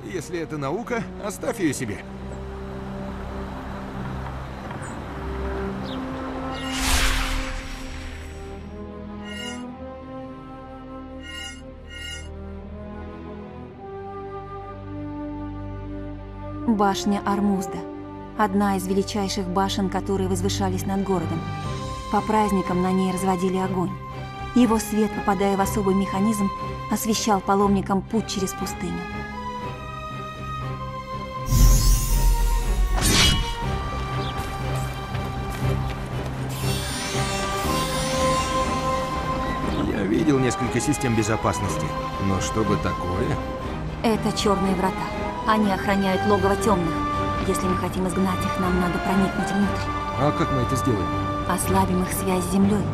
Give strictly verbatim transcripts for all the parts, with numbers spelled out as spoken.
Если это наука, оставь ее себе. Башня Ормузда. Одна из величайших башен, которые возвышались над городом. По праздникам на ней разводили огонь. Его свет, попадая в особый механизм, освещал паломникам путь через пустыню. Я видел несколько систем безопасности, но что бы такое? Это черные врата. Они охраняют логово темных. Если мы хотим изгнать их, нам надо проникнуть внутрь. А как мы это сделаем? Ослабим их связь с землей.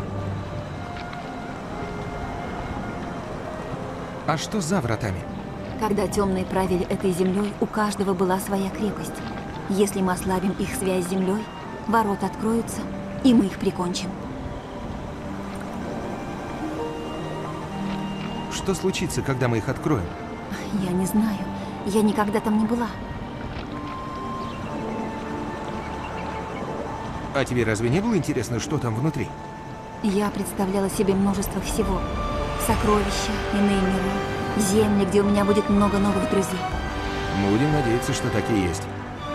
А что за вратами? Когда темные правили этой землей, у каждого была своя крепость. Если мы ослабим их связь с землей, ворота откроются, и мы их прикончим. Что случится, когда мы их откроем? Я не знаю. Я никогда там не была. А тебе разве не было интересно, что там внутри? Я представляла себе множество всего. Сокровища, иные миры, земли, где у меня будет много новых друзей. Мы будем надеяться, что так и есть.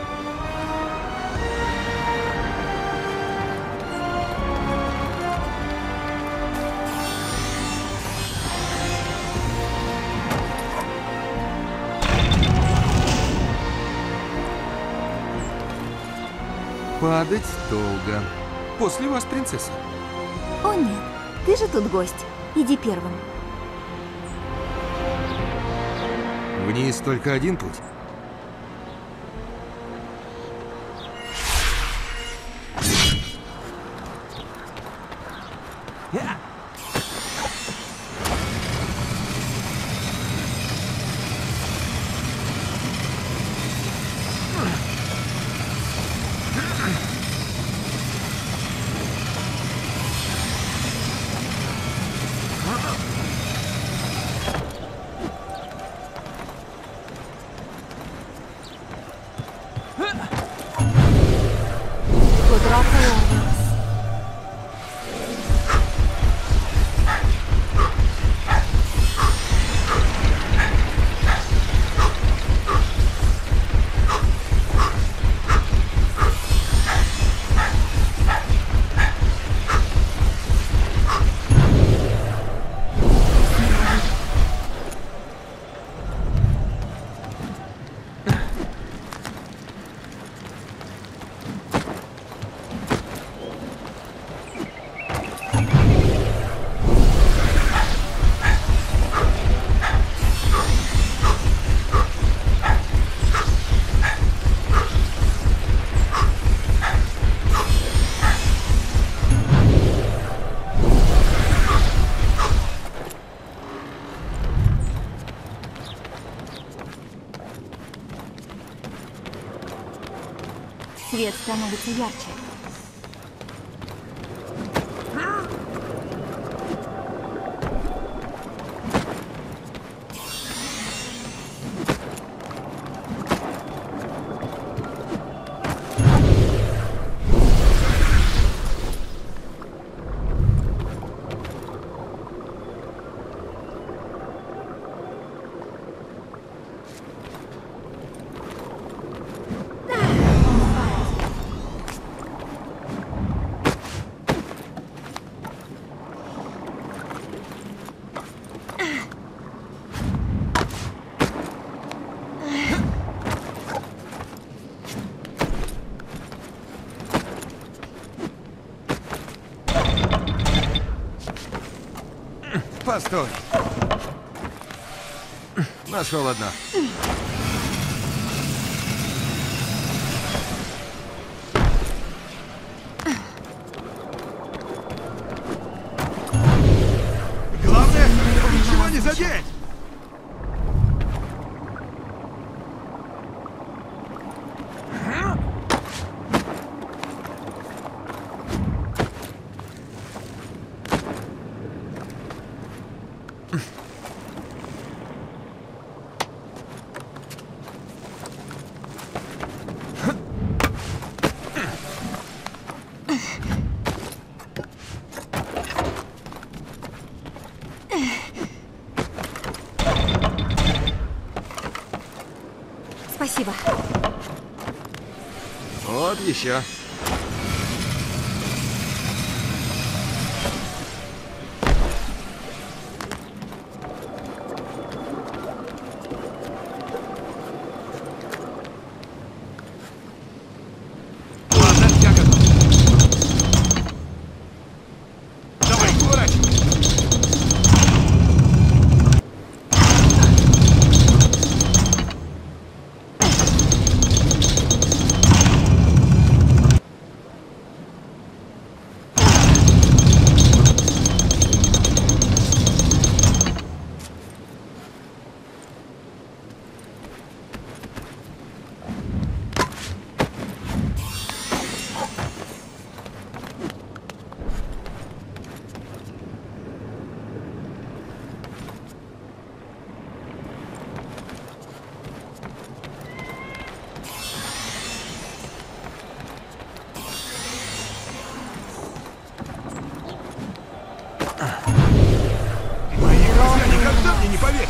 Падать долго. После вас, принцесса. О нет, ты же тут гость. Иди первым. Вниз только один путь. Свет становится ярче. Постой. Нашел одно. Главное, ничего не задеть! Спасибо. Вот еще. Ладно, я готов. Давай, поворачивай. Мои друзья никогда мне не поверят.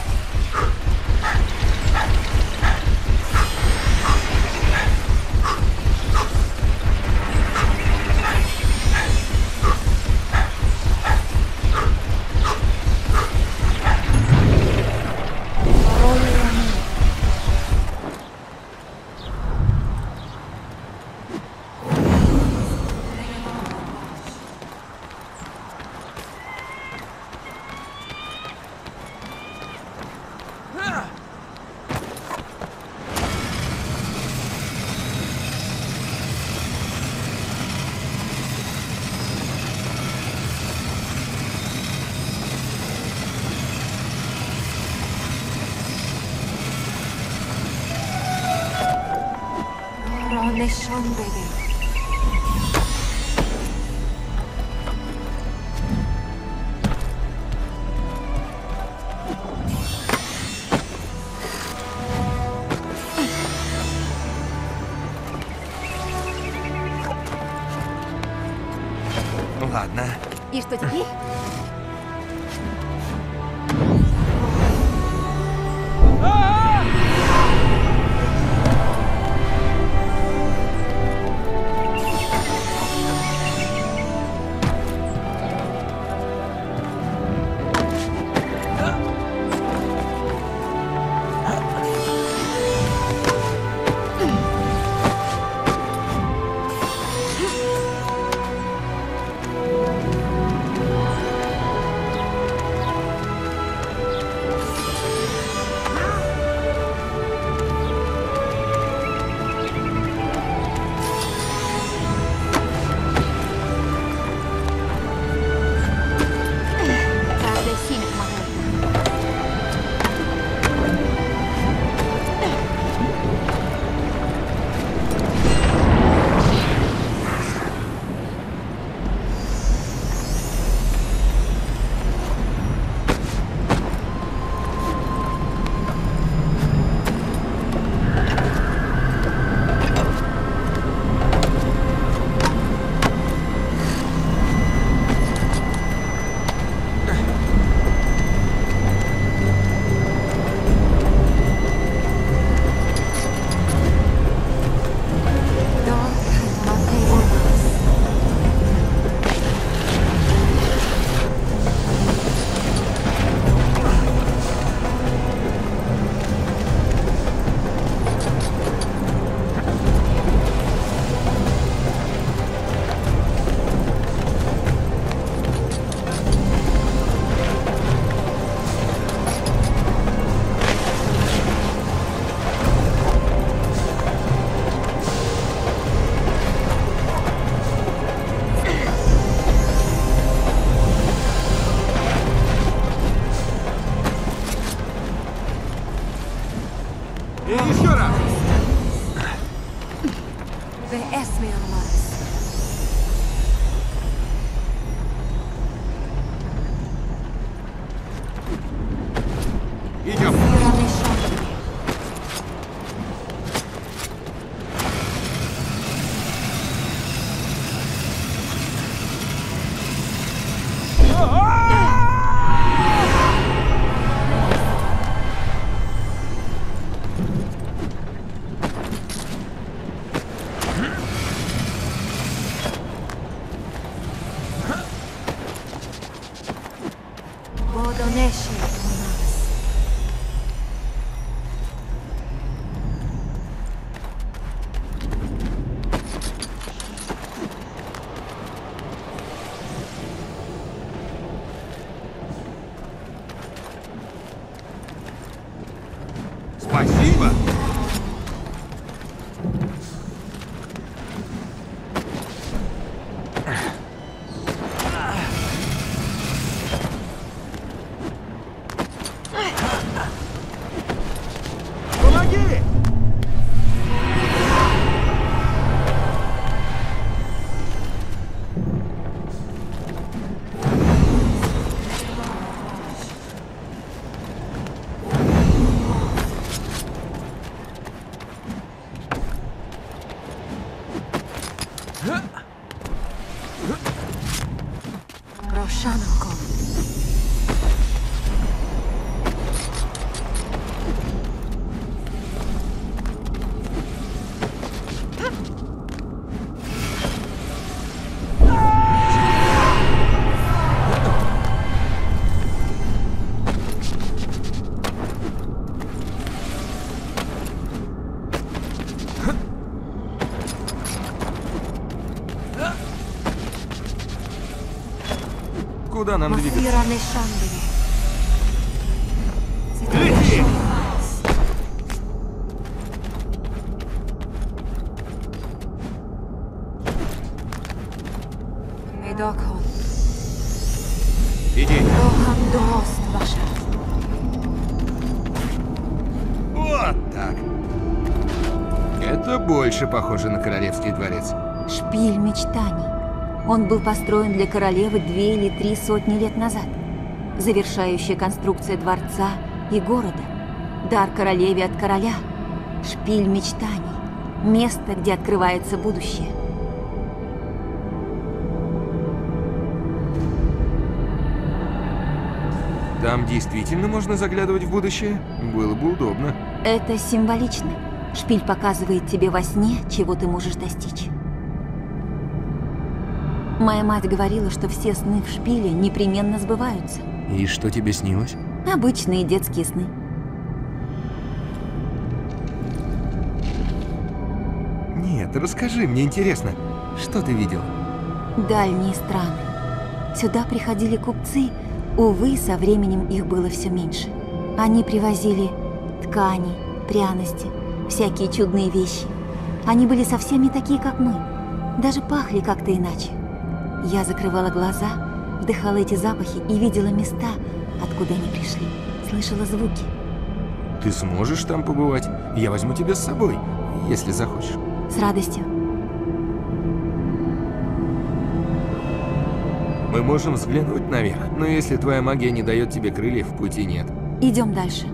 Ладно. И что теперь? Каждое семя помогает. И еще раз. Идем. Спасибо! Помоги! Рошанко. Куда нам двигаться? Массированный Шандери. Лети! Медокон. Иди. Рохам Дост ваша. Вот так. Это больше похоже на королевский дворец. Шпиль мечтаний. Он был построен для королевы две или три сотни лет назад. Завершающая конструкция дворца и города. Дар королеве от короля. Шпиль мечтаний. Место, где открывается будущее. Там действительно можно заглядывать в будущее? Было бы удобно. Это символично. Шпиль показывает тебе во сне, чего ты можешь достичь. Моя мать говорила, что все сны в шпиле непременно сбываются. И что тебе снилось? Обычные детские сны. Нет, расскажи, мне интересно. Что ты видел? Дальние страны. Сюда приходили купцы. Увы, со временем их было все меньше. Они привозили ткани, пряности, всякие чудные вещи. Они были совсем не такие, как мы. Даже пахли как-то иначе. Я закрывала глаза, вдыхала эти запахи и видела места, откуда они пришли. Слышала звуки. Ты сможешь там побывать? Я возьму тебя с собой, если захочешь. С радостью. Мы можем взглянуть наверх, но если твоя магия не дает тебе крыльев, пути нет. Идем дальше.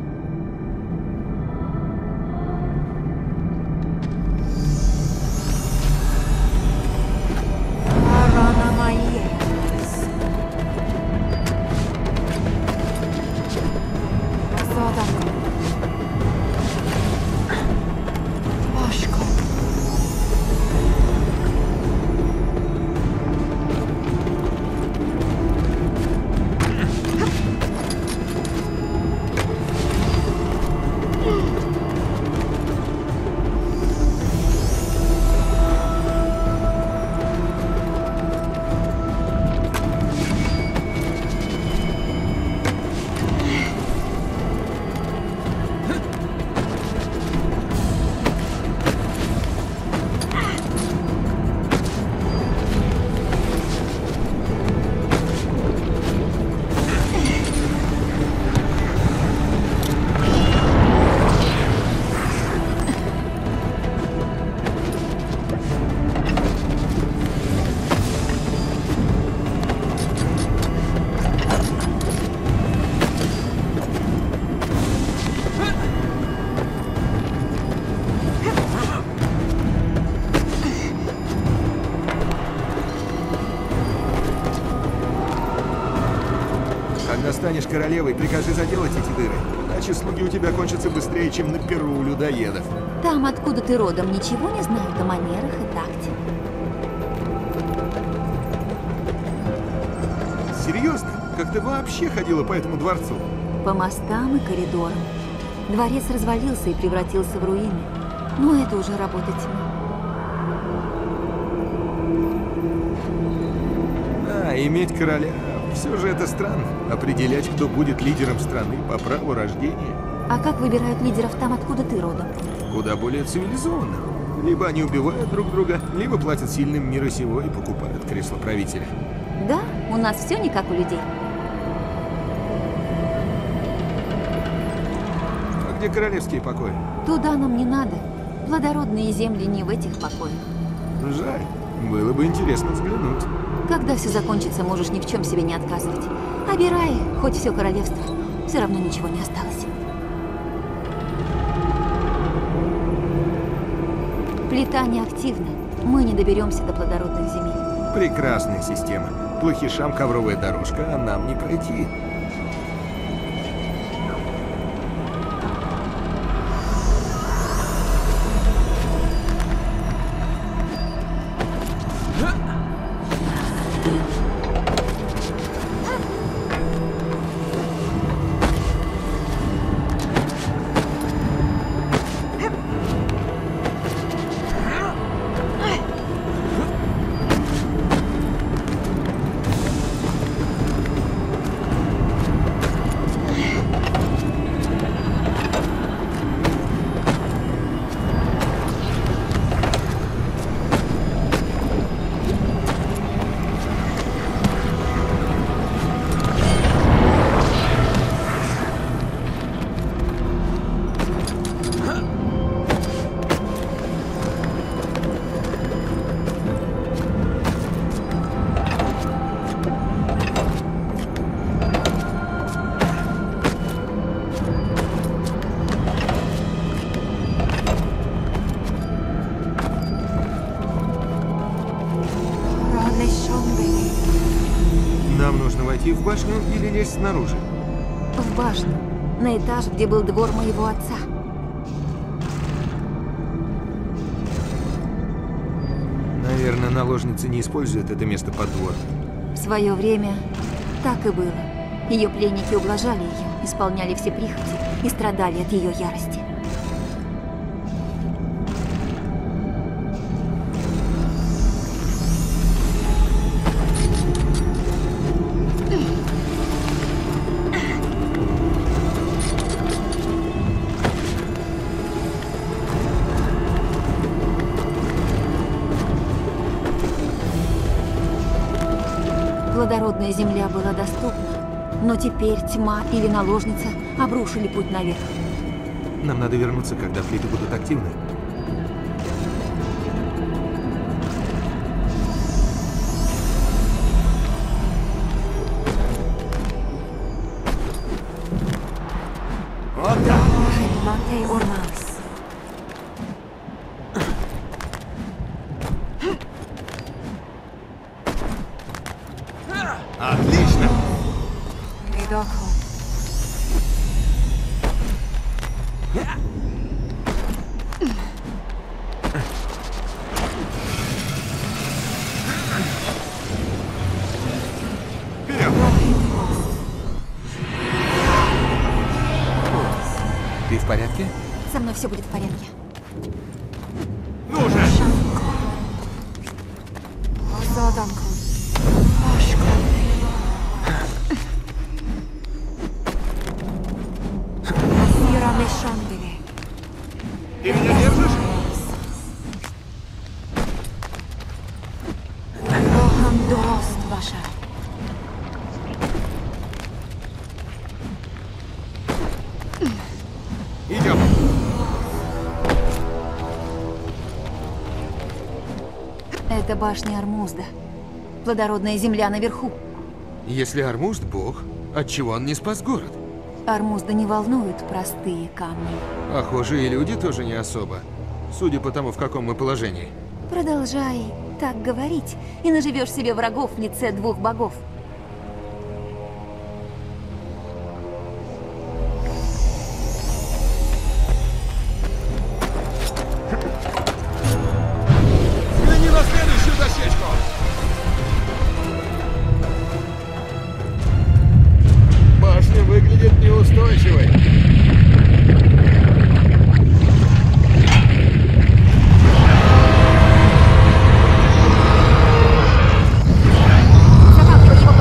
Когда станешь королевой, прикажи заделать эти дыры. Иначе слуги у тебя кончатся быстрее, чем на перу у людоедов. Там, откуда ты родом, ничего не знают о манерах и такте. Серьезно? Как ты вообще ходила по этому дворцу? По мостам и коридорам. Дворец развалился и превратился в руины. Но это уже работа тьмы. Да, иметь короля. Все же это странно. Определять, кто будет лидером страны по праву рождения. А как выбирают лидеров там, откуда ты родом? Куда более цивилизованно. Либо они убивают друг друга, либо платят сильным мира сего и покупают кресло правителя. Да, у нас все не как у людей. А где королевские покои? Туда нам не надо. Плодородные земли не в этих покоях. Жаль. Было бы интересно взглянуть. Когда все закончится, можешь ни в чем себе не отказывать. Обирай хоть все королевство. Все равно ничего не осталось. Плита неактивна. Мы не доберемся до плодородных земель. Прекрасная система. Плохишам ковровая дорожка, а нам не пройти. Нам нужно войти в башню или лезть снаружи? В башню. На этаж, где был двор моего отца. Наверное, наложницы не используют это место под двор. В свое время так и было. Ее пленники ублажали ее, исполняли все прихоти и страдали от ее ярости. Плодородная земля была доступна, но теперь тьма или наложница обрушили путь наверх. Нам надо вернуться, когда плиты будут активны. Вот так. Отлично. Вперед. Ты в порядке? Со мной все будет в порядке. Ну же. Ты меня держишь? Идем. Это башня Армузда. Плодородная земля наверху. Если Армузд бог, отчего он не спас город? Армузда не волнуют простые камни. Похоже, и люди тоже не особо. Судя по тому, в каком мы положении. Продолжай так говорить, и наживешь себе врагов в лице двух богов. Взгляни на следующую дощечку. Башня выглядит неустойчивой. Закапывай его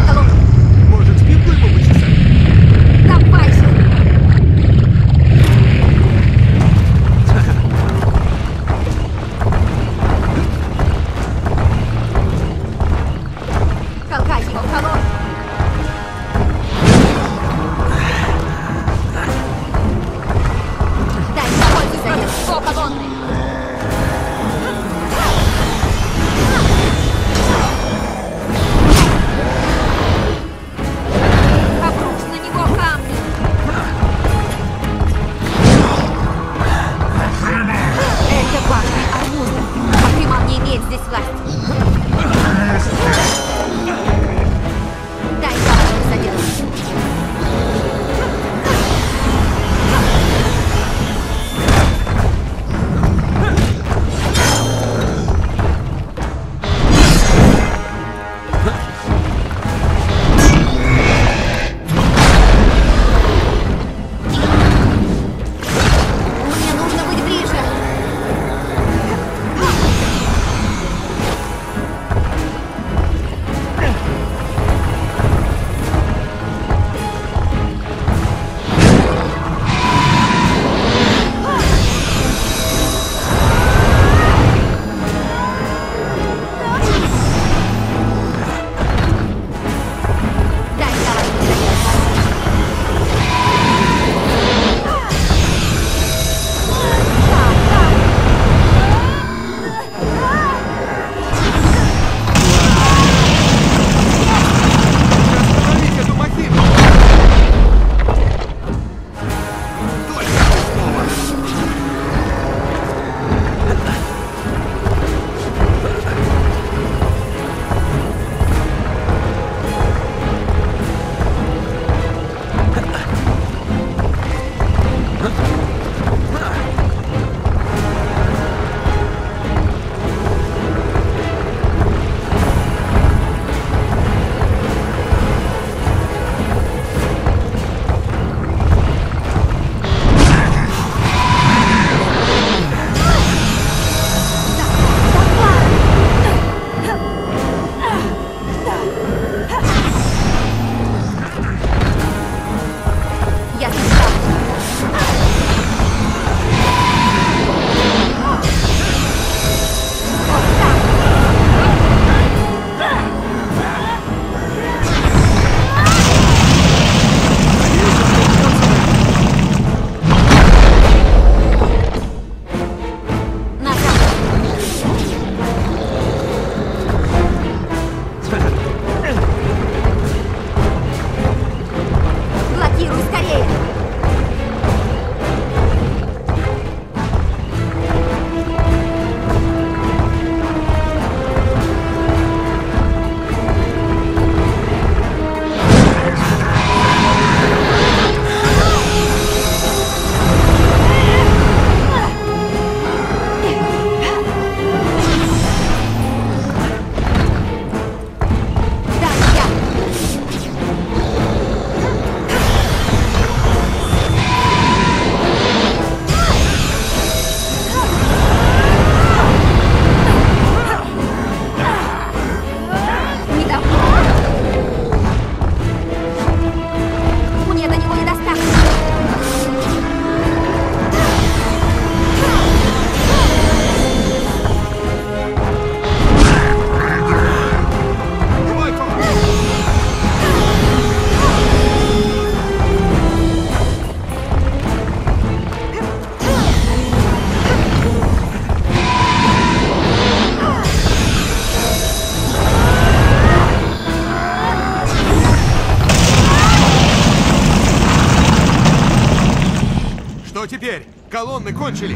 патроны кончились.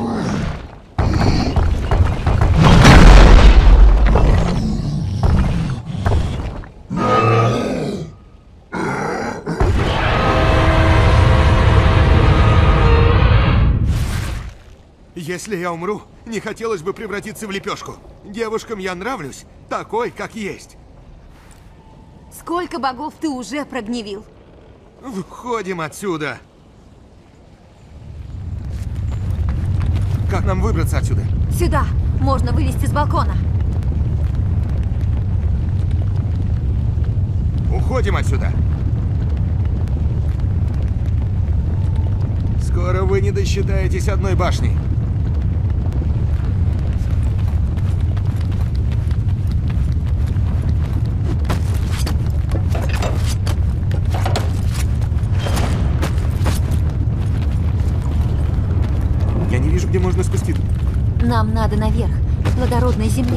Если я умру, не хотелось бы превратиться в лепешку. Девушкам я нравлюсь, такой, как есть. Сколько богов ты уже прогневил? Выходим отсюда. Как нам выбраться отсюда? Сюда! Можно вылезти с балкона. Уходим отсюда. Скоро вы не досчитаетесь одной башни. Я не вижу, где можно спуститься. Нам надо наверх, к плодородной земле.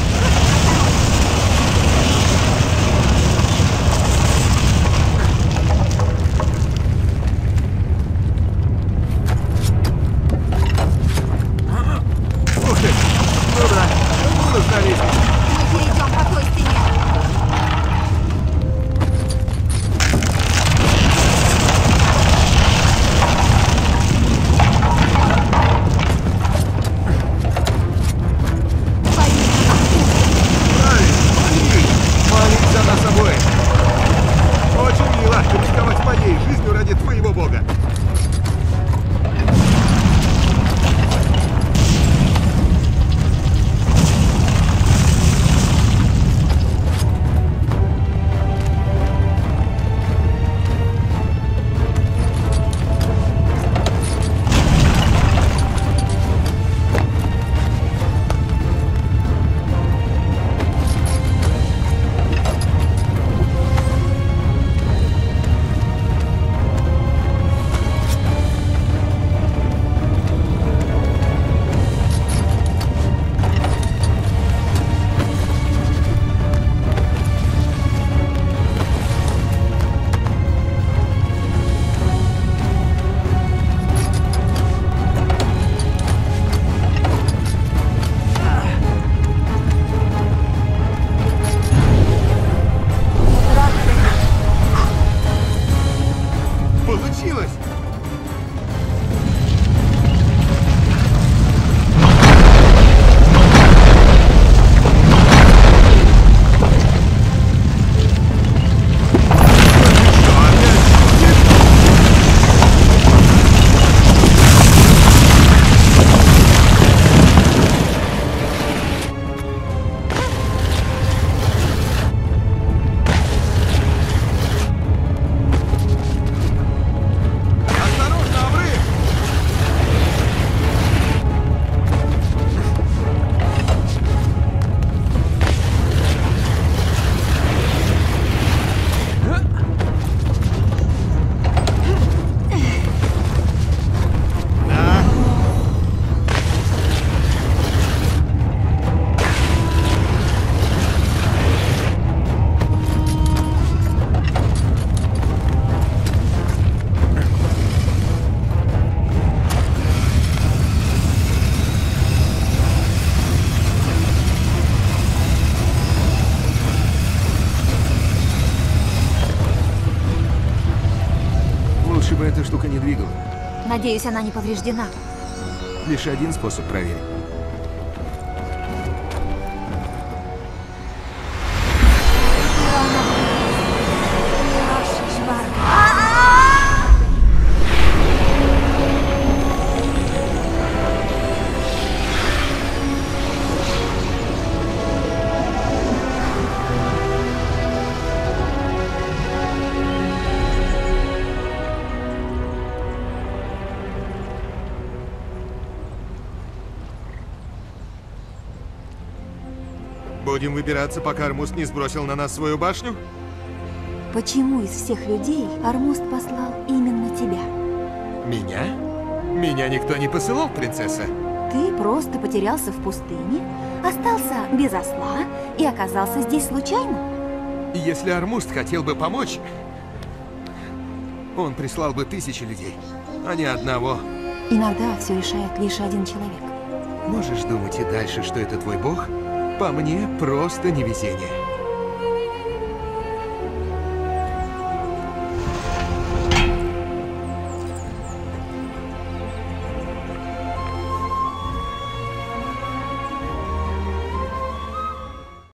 Ух ты! Ну да, кому нужна лестница? Мы перейдем по той стене. Молись за нас обоих. Очень мило рисковать моей жизнью ради твоего бога. Получилось! Осторожно, обрыв! Да. Лучше бы эта штука не двигала. Надеюсь, она не повреждена. Лишь один способ проверить. Будем выбираться, пока Армуст не сбросил на нас свою башню? Почему из всех людей Армуст послал именно тебя? Меня? Меня никто не посылал, принцесса. Ты просто потерялся в пустыне, остался без осла и оказался здесь случайно? Если Армуст хотел бы помочь, он прислал бы тысячи людей, а не одного. Иногда все решает лишь один человек. Можешь думать и дальше, что это твой бог? По мне, просто невезение.